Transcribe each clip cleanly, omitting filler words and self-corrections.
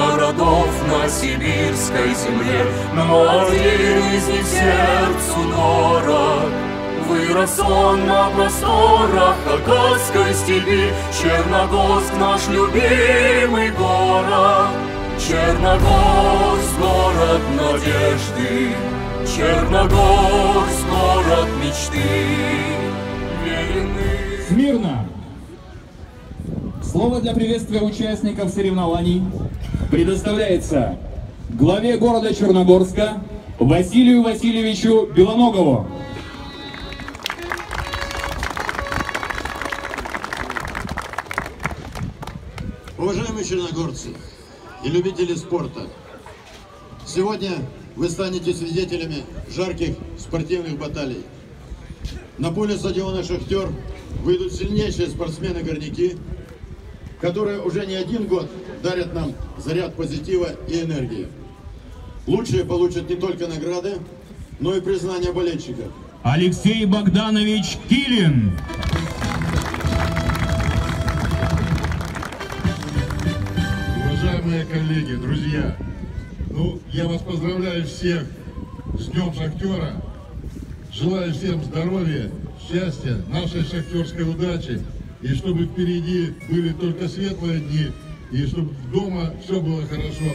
городов на сибирской земле, но один из них сердцу дорог. Вырос он на просторах Хакасской степи, Черногорск наш любимый город. Черногорск, город надежды, Черногорск, город мечты. Смирно! Слово для приветствия участников соревнований предоставляется главе города Черногорска Василию Васильевичу Белоногову. Уважаемые черногорцы и любители спорта, сегодня вы станете свидетелями жарких спортивных баталий. На поле стадиона «Шахтер» выйдут сильнейшие спортсмены-горняки, которые уже не один год дарят нам заряд позитива и энергии. Лучшие получат не только награды, но и признание болельщиков. Алексей Богданович Килин. Уважаемые коллеги, друзья, я вас поздравляю всех с Днем Шахтера. Желаю всем здоровья, счастья, нашей шахтерской удачи. И чтобы впереди были только светлые дни, и чтобы дома все было хорошо.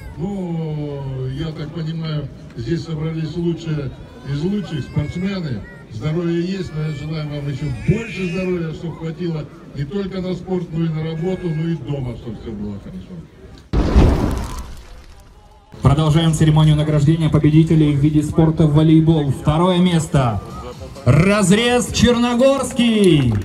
Я так понимаю, здесь собрались лучшие из лучших спортсмены. Здоровье есть, но я желаю вам еще больше здоровья, чтобы хватило не только на спорт, но и на работу, но и дома, чтобы все было хорошо. Продолжаем церемонию награждения победителей в виде спорта в волейбол. Второе место. Разрез Черногорский.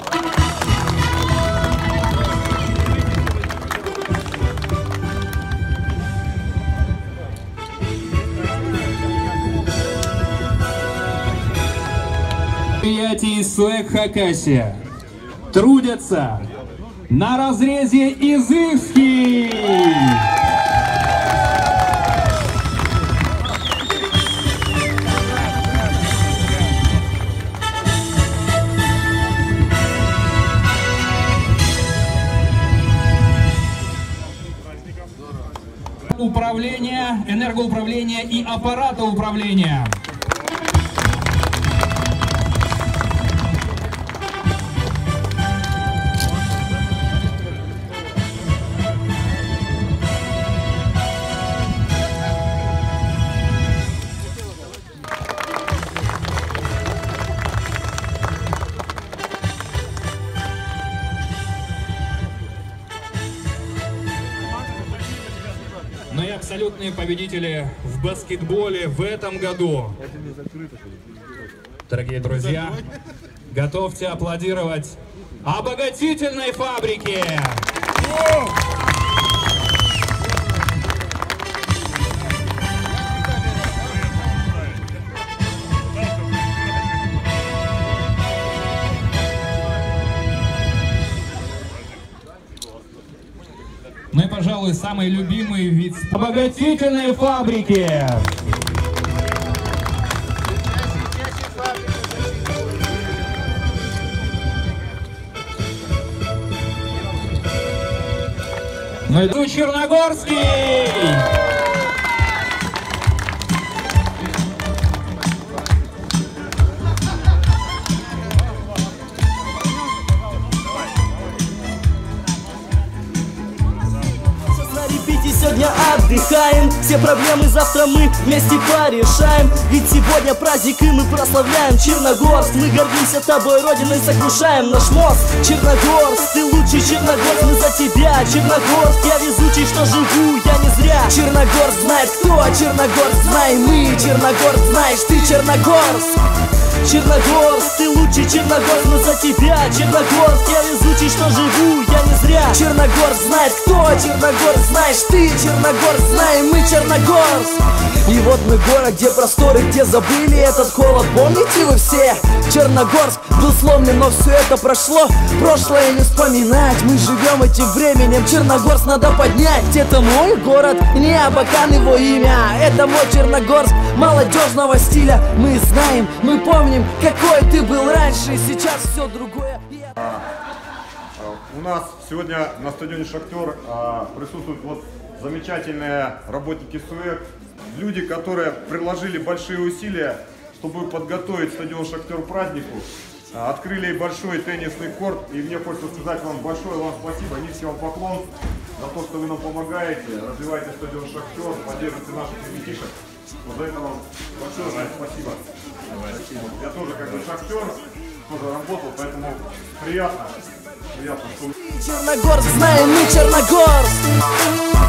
Предприятий СУЭК Хакасия трудятся на разрезе Изывский. Управление, энергоуправления и аппарата управления. Ну и абсолютные победители в баскетболе в этом году. Дорогие друзья, готовьте аплодировать обогатительной фабрике! Ну и, пожалуй, самый любимый вид обогатительной фабрики. Ну и Черногорский. Сегодня отдыхаем, все проблемы завтра мы вместе порешаем. Ведь сегодня праздник и мы прославляем Черногорск. Мы гордимся тобой, родиной, сокрушаем наш мост. Черногорск, ты лучший Черногорск, мы за тебя. Черногорск, я везучий, что живу я не зря. Черногорск знает кто, Черногорск знаем мы. Черногорск знаешь ты, Черногорск. Черногорск, ты лучший Черногорск, мы за тебя. Черногорск, я везучий, что живу я не зря. Черногорск знает кто, Черногорск знаешь ты. Черногорск знаем мы, Черногорск. И вот мы город, где просторы, где забыли этот холод. Помните вы все? Черногорск был сломлен, но все это прошло. Прошлое не вспоминать, мы живем этим временем. Черногорск надо поднять. Это мой город, не Абакан его имя. Это мой Черногорск молодежного стиля. Мы знаем, мы помним, какой ты был раньше. Сейчас все другое. У нас сегодня на стадионе «Шахтер» присутствуют замечательные работники СУЭК, люди, которые приложили большие усилия, чтобы подготовить стадион «Шахтер» к празднику. Открыли большой теннисный корт, и мне хочется сказать вам большое спасибо, низкий вам поклон за то, что вы нам помогаете, развиваете стадион «Шахтер», поддерживаете наших ребятишек. Вот за это вам большое спасибо. Я тоже как бы шахтер, тоже работал, поэтому приятно, что... Черногорск, знаем мы Черногорск.